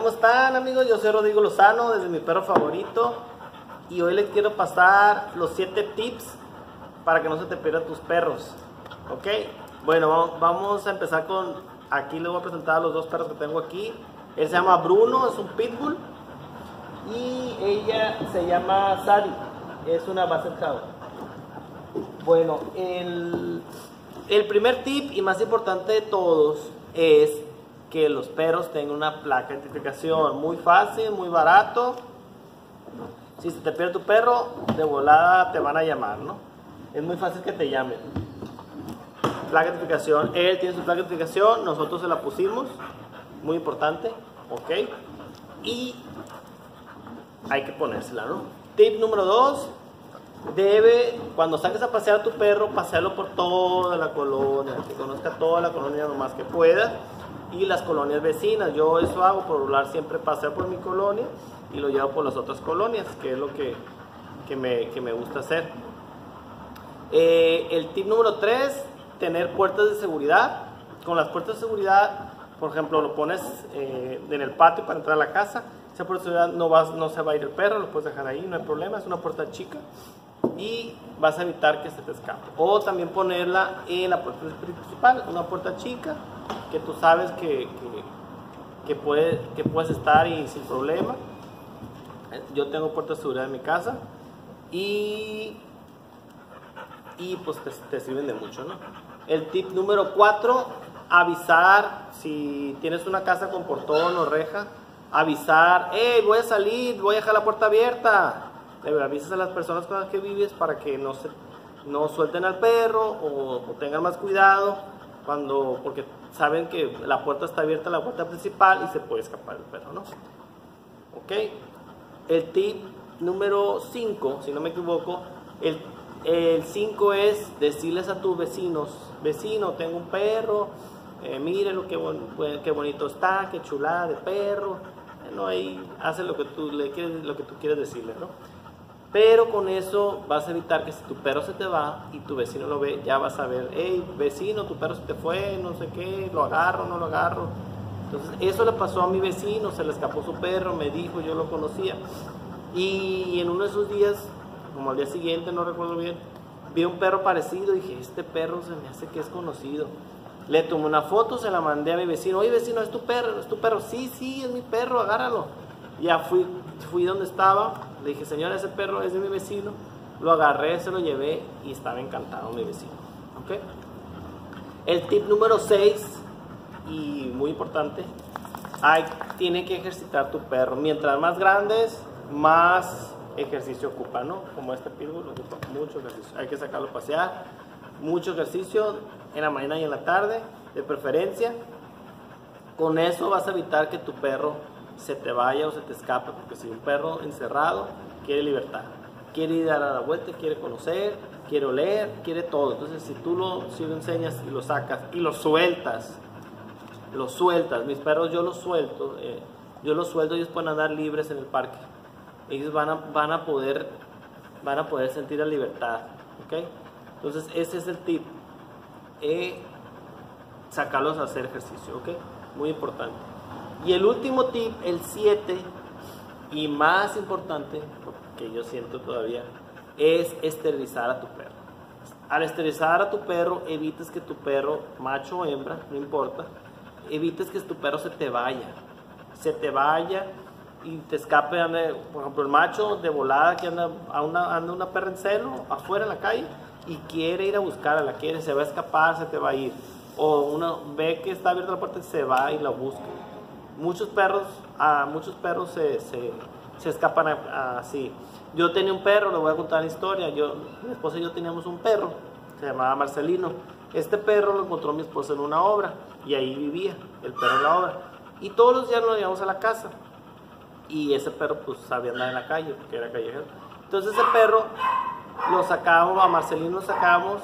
¿Cómo están, amigos? Yo soy Rodrigo Lozano, desde Mi Perro Favorito, y hoy les quiero pasar los 7 tips para que no se te pierdan tus perros. ¿Ok? Bueno, vamos a empezar con... Aquí les voy a presentar a los dos perros que tengo aquí. Él se llama Bruno, es un pitbull, y ella se llama Sadie, es una Basset Hound. Bueno, el primer tip y más importante de todos es que los perros tengan una placa de identificación. Muy fácil, muy barato. Si se te pierde tu perro, de volada te van a llamar, ¿no? Es muy fácil que te llamen. Placa de identificación. Él tiene su placa de identificación, nosotros se la pusimos. Muy importante, ¿ok? Y hay que ponérsela, ¿no? Tip número 2. Cuando saques a pasear a tu perro, pasearlo por toda la colonia, que conozca toda la colonia lo más que pueda, y las colonias vecinas. Yo eso hago, por volar siempre paseo por mi colonia y lo llevo por las otras colonias, que es lo que me gusta hacer. El tip número 3, tener puertas de seguridad. Con las puertas de seguridad, por ejemplo, lo pones en el patio para entrar a la casa. Esa puerta de seguridad no se va a ir el perro, lo puedes dejar ahí, no hay problema, es una puerta chica y vas a evitar que se te escape. O también ponerla en la puerta principal, una puerta chica que tú sabes que puedes estar y sin problema. Yo tengo puertas de seguridad en mi casa y pues te sirven de mucho, ¿no? El tip número 4, avisar. Si tienes una casa con portón o reja, avisar: hey, voy a salir, voy a dejar la puerta abierta. Le avisas a las personas con las que vives para que no suelten al perro o tengan más cuidado porque saben que la puerta está abierta, la puerta principal, y se puede escapar el perro, ¿no? Ok. El tip número 5, si no me equivoco, el 5 es decirles a tus vecinos: vecino, tengo un perro, mírenlo, qué bonito está, qué chulada de perro. No, ahí hace lo que tú quieres decirle, ¿no? Pero con eso vas a evitar que si tu perro se te va y tu vecino lo ve, ya vas a ver: hey, vecino, tu perro se te fue, no sé qué, lo agarro, no lo agarro. Entonces eso le pasó a mi vecino, se le escapó su perro, me dijo, yo lo conocía, y en uno de esos días, como al día siguiente, no recuerdo bien, vi un perro parecido y dije: este perro se me hace que es conocido. Le tomé una foto, se la mandé a mi vecino: oye, vecino, ¿es tu perro? ¿Es tu perro? Sí, es mi perro, agárralo. Ya fui donde estaba, le dije: señora, ese perro es de mi vecino. Lo agarré, se lo llevé y estaba encantado mi vecino. ¿Ok? El tip número 6, y muy importante, tiene que ejercitar tu perro. Mientras más grandes, más ejercicio ocupa, ¿no? Como este pitbull ocupa mucho ejercicio. Hay que sacarlo a pasear, mucho ejercicio en la mañana y en la tarde, de preferencia. Con eso vas a evitar que tu perro se te vaya o se te escape, porque si un perro encerrado quiere libertad, quiere ir a dar la vuelta, quiere conocer, quiere oler, quiere todo. Entonces si tú lo enseñas y lo sacas y lo sueltas, mis perros yo los suelto, ellos pueden andar libres en el parque, ellos van a poder sentir la libertad. ¿Ok? Entonces ese es el tip, sacarlos a hacer ejercicio. ¿Ok? Muy importante. Y el último tip, el 7, y más importante, que yo siento todavía, es esterilizar a tu perro. Al esterilizar a tu perro, evites que tu perro, macho o hembra, no importa, evites que tu perro se te vaya y te escape. Por ejemplo, el macho de volada que anda una perra en celo afuera en la calle y quiere ir a buscarla, se va a escapar, se te va a ir. O uno ve que está abierta la puerta y se va y la busca. Muchos perros se escapan así. Yo tenía un perro, le voy a contar la historia. Mi esposa y yo teníamos un perro, se llamaba Marcelino. Este perro lo encontró mi esposa en una obra y ahí vivía el perro en la obra. Y todos los días nos lo llevamos a la casa. Y ese perro pues sabía andar en la calle, porque era callejero. Entonces ese perro lo sacábamos, a Marcelino lo sacábamos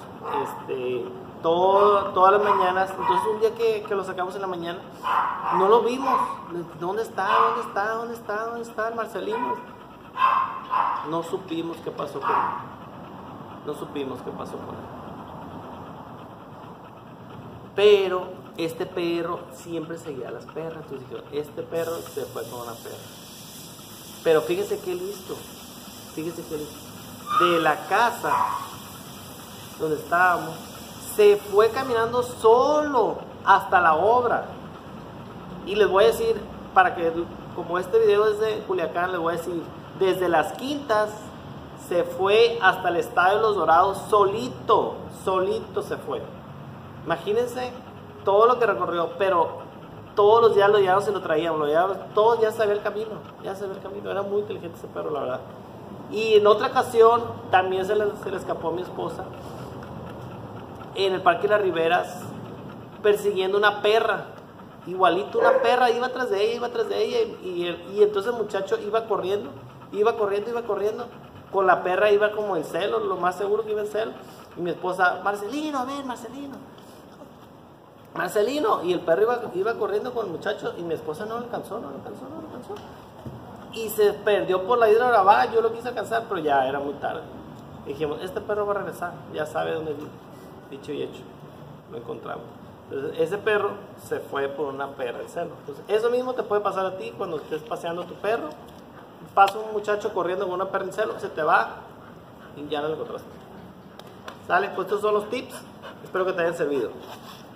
todas las mañanas. Entonces un día que lo sacamos en la mañana, no lo vimos. ¿Dónde está el Marcelino? No supimos qué pasó con él. Pero este perro siempre seguía a las perras. Entonces dijo, este perro se fue con una perra. Pero fíjese qué listo. Fíjese qué listo. De la casa donde estábamos, se fue caminando solo hasta la obra. Y les voy a decir, para que, como este video es de Culiacán, les voy a decir, desde Las Quintas se fue hasta el Estadio de los Dorados solito, solito se fue. Imagínense todo lo que recorrió, pero todos los días lo llevábamos y lo traíamos, todos ya sabía el camino, era muy inteligente ese perro, la verdad. Y en otra ocasión también se le escapó a mi esposa en el Parque de las Riberas, persiguiendo una perra, igualito una perra, iba tras de ella, y entonces el muchacho iba corriendo, con la perra iba como en celo, lo más seguro que iba en celo, y mi esposa, Marcelino, ven, Marcelino, y el perro iba corriendo con el muchacho, y mi esposa no lo alcanzó, y se perdió por la Hidra Brava. Yo lo quise alcanzar, pero ya era muy tarde. Dijimos, este perro va a regresar, ya sabe dónde vive. Dicho y hecho, lo encontramos. Entonces, ese perro se fue por una perra en celo. Entonces, eso mismo te puede pasar a ti cuando estés paseando a tu perro. Pasa un muchacho corriendo con una perra en celo, se te va y ya no lo encontraste. ¿Sale? Pues estos son los tips. Espero que te hayan servido.